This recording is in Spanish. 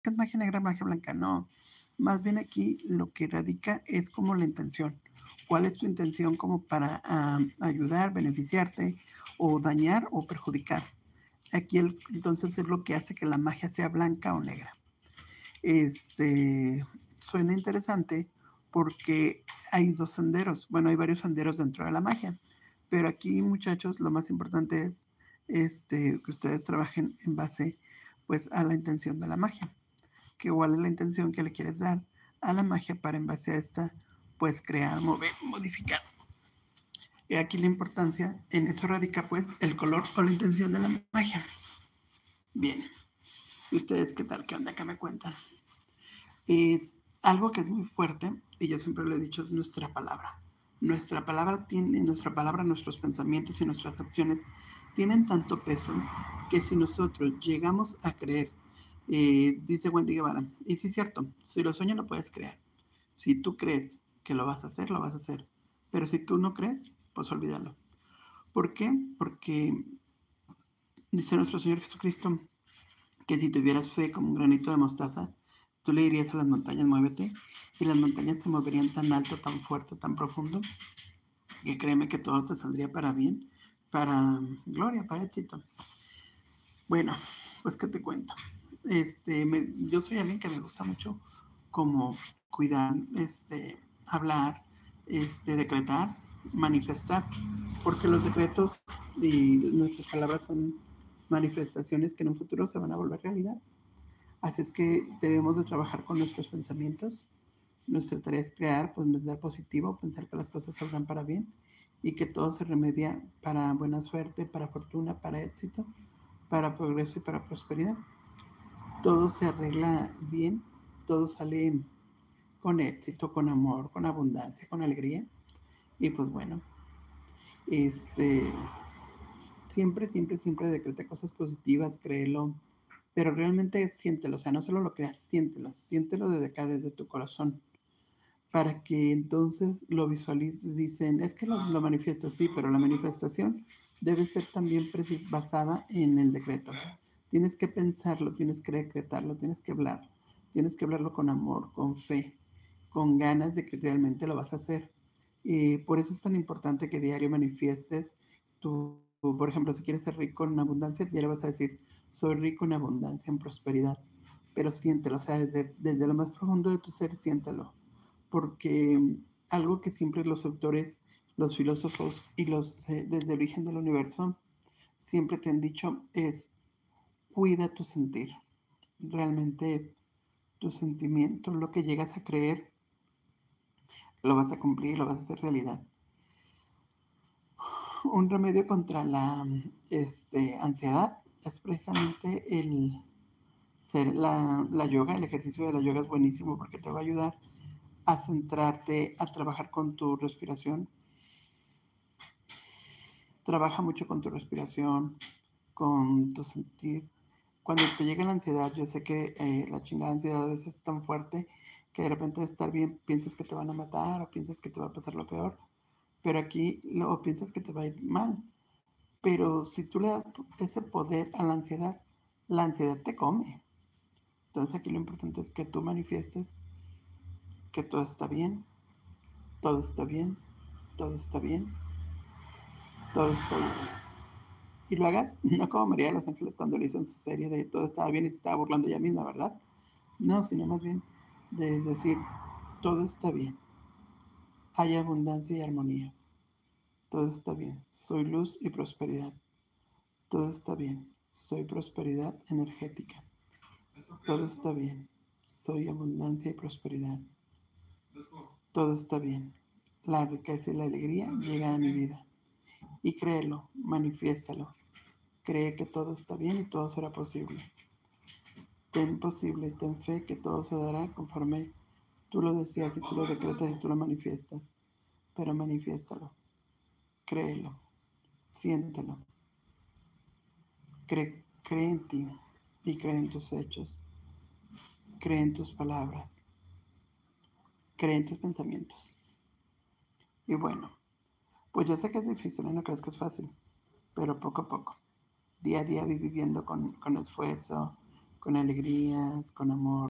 es magia negra, magia blanca. No, más bien aquí lo que radica es como la intención. ¿Cuál es tu intención como para ayudar, beneficiarte o dañar o perjudicar? Aquí entonces es lo que hace que la magia sea blanca o negra. Este, suena interesante porque hay dos senderos. Bueno, hay varios senderos dentro de la magia. Pero aquí, muchachos, lo más importante es que ustedes trabajen en base pues a la intención de la magia. Que igual es la intención que le quieres dar a la magia para en base a esta pues crear, mover, modificar. Y aquí la importancia, en eso radica pues el color o la intención de la magia. Bien, ¿y ustedes qué tal? ¿Qué onda? ¿Qué me cuentan? Es algo que es muy fuerte, y yo siempre lo he dicho, es nuestra palabra. Nuestra palabra, nuestros pensamientos y nuestras acciones tienen tanto peso que si nosotros llegamos a creer, dice Wendy Guevara, y sí es cierto, si lo sueñas lo puedes crear. Si tú crees que lo vas a hacer, lo vas a hacer. Pero si tú no crees, pues olvídalo. ¿Por qué? Porque dice nuestro Señor Jesucristo que si tuvieras fe como un granito de mostaza, tú le dirías a las montañas, muévete, y las montañas se moverían tan alto, tan fuerte, tan profundo, que créeme que todo te saldría para bien, para gloria, para éxito. Bueno, pues qué te cuento. Yo soy alguien que me gusta mucho como cuidar, hablar, decretar, manifestar, porque los decretos y nuestras palabras son manifestaciones que en un futuro se van a volver realidad. Así es que debemos de trabajar con nuestros pensamientos. Nuestra tarea es crear, pues pensar positivo, pensar que las cosas saldrán para bien y que todo se remedia para buena suerte, para fortuna, para éxito, para progreso y para prosperidad. Todo se arregla bien, todo sale con éxito, con amor, con abundancia, con alegría. Y pues bueno, este, siempre, siempre, siempre decreta cosas positivas, créelo, pero realmente siéntelo, o sea, no solo lo creas, siéntelo desde acá, desde tu corazón, para que entonces lo visualices. Dicen, es que lo manifiesto, sí, pero la manifestación debe ser también basada en el decreto. Tienes que pensarlo, tienes que decretarlo, tienes que hablarlo con amor, con fe, con ganas de que realmente lo vas a hacer. Y por eso es tan importante que diario manifiestes por ejemplo, si quieres ser rico en abundancia, diario vas a decir, soy rico en abundancia, en prosperidad, pero siéntelo, o sea, desde lo más profundo de tu ser, siéntelo, porque algo que siempre los autores, los filósofos y desde el origen del universo siempre te han dicho es cuida tu sentir. Realmente tu sentimiento, lo que llegas a creer, lo vas a cumplir, lo vas a hacer realidad. Un remedio contra la ansiedad es precisamente la yoga. El ejercicio de la yoga es buenísimo porque te va a ayudar a centrarte, a trabajar con tu respiración. Trabaja mucho con tu respiración, con tu sentir. Cuando te llega la ansiedad, yo sé que la chingada ansiedad a veces es tan fuerte que de repente de estar bien piensas que te van a matar o piensas que te va a pasar lo peor, pero aquí o piensas que te va a ir mal. Pero si tú le das ese poder a la ansiedad te come. Entonces aquí lo importante es que tú manifiestes que todo está bien, todo está bien, todo está bien, todo está bien. Y lo hagas, no como María de los Ángeles cuando lo hizo en su serie de todo estaba bien y se estaba burlando ella misma, ¿verdad? No, sino más bien de decir, todo está bien, hay abundancia y armonía, todo está bien, soy luz y prosperidad, todo está bien, soy prosperidad energética, todo está bien, soy abundancia y prosperidad, todo está bien, la riqueza y la alegría llegan a mi vida. Y créelo, manifiéstalo, cree que todo está bien y todo será posible. Ten posible, ten fe que todo se dará conforme tú lo deseas y tú lo decretas y tú lo manifiestas. Pero manifiéstalo, créelo, siéntelo, cree en ti y cree en tus hechos, cree en tus palabras, cree en tus pensamientos. Y bueno, pues yo sé que es difícil, no crees que es fácil, pero poco a poco, día a día viviendo con esfuerzo, con alegrías, con amor.